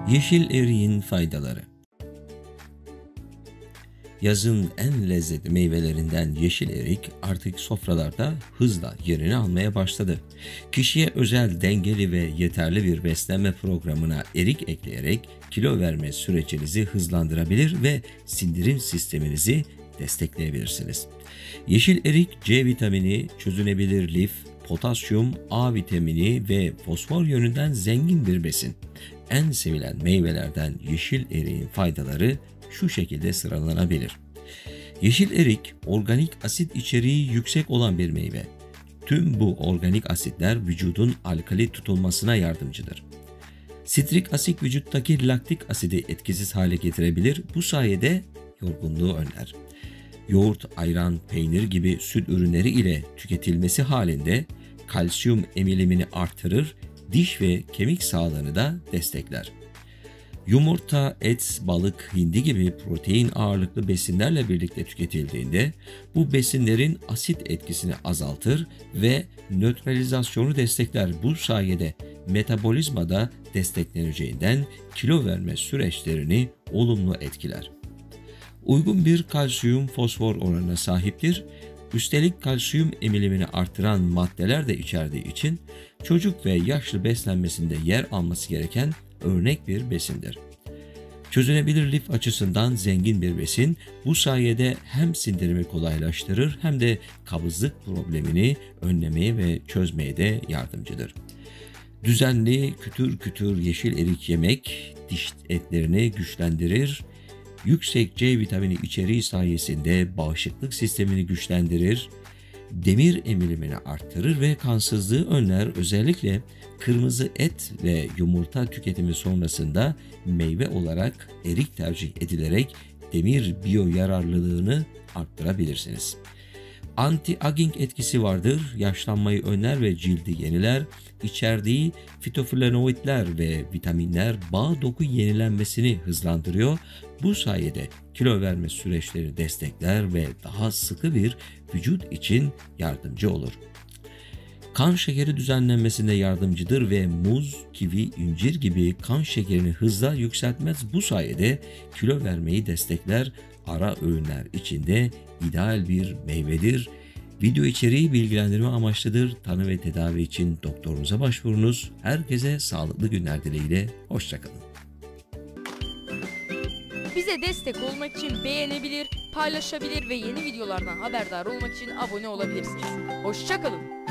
Yeşil eriğin faydaları. Yazın en lezzetli meyvelerinden yeşil erik artık sofralarda hızla yerini almaya başladı. Kişiye özel dengeli ve yeterli bir beslenme programına erik ekleyerek kilo verme sürecinizi hızlandırabilir ve sindirim sisteminizi destekleyebilirsiniz. Yeşil erik C vitamini, çözünebilir lif, potasyum, A vitamini ve fosfor yönünden zengin bir besin. En sevilen meyvelerden yeşil eriğin faydaları şu şekilde sıralanabilir. Yeşil erik, organik asit içeriği yüksek olan bir meyve. Tüm bu organik asitler vücudun alkali tutulmasına yardımcıdır. Sitrik asit vücuttaki laktik asidi etkisiz hale getirebilir, bu sayede yorgunluğu önler. Yoğurt, ayran, peynir gibi süt ürünleri ile tüketilmesi halinde kalsiyum emilimini artırır, diş ve kemik sağlığını da destekler. Yumurta, et, balık, hindi gibi protein ağırlıklı besinlerle birlikte tüketildiğinde bu besinlerin asit etkisini azaltır ve nötralizasyonu destekler. Bu sayede metabolizmada destekleneceğinden kilo verme süreçlerini olumlu etkiler. Uygun bir kalsiyum fosfor oranına sahiptir. Üstelik kalsiyum emilimini artıran maddeler de içerdiği için çocuk ve yaşlı beslenmesinde yer alması gereken örnek bir besindir. Çözünebilir lif açısından zengin bir besin, bu sayede hem sindirimi kolaylaştırır hem de kabızlık problemini önlemeye ve çözmeye de yardımcıdır. Düzenli kütür kütür yeşil erik yemek diş etlerini güçlendirir, yüksek C vitamini içeriği sayesinde bağışıklık sistemini güçlendirir, demir emilimini arttırır ve kansızlığı önler. Özellikle kırmızı et ve yumurta tüketimi sonrasında meyve olarak erik tercih edilerek demir biyo yararlılığını arttırabilirsiniz. Anti-aging etkisi vardır, yaşlanmayı önler ve cildi yeniler. İçerdiği fitoflavonoidler ve vitaminler bağ doku yenilenmesini hızlandırıyor. Bu sayede kilo verme süreçleri destekler ve daha sıkı bir vücut için yardımcı olur. Kan şekeri düzenlenmesinde yardımcıdır ve muz, kivi, incir gibi kan şekerini hızla yükseltmez. Bu sayede kilo vermeyi destekler. Ara öğünler içinde ideal bir meyvedir. Video içeriği bilgilendirme amaçlıdır. Tanı ve tedavi için doktorunuza başvurunuz. Herkese sağlıklı günler dileğiyle. Hoşça kalın. Bize destek olmak için beğenebilir, paylaşabilir ve yeni videolardan haberdar olmak için abone olabilirsiniz. Hoşça kalın.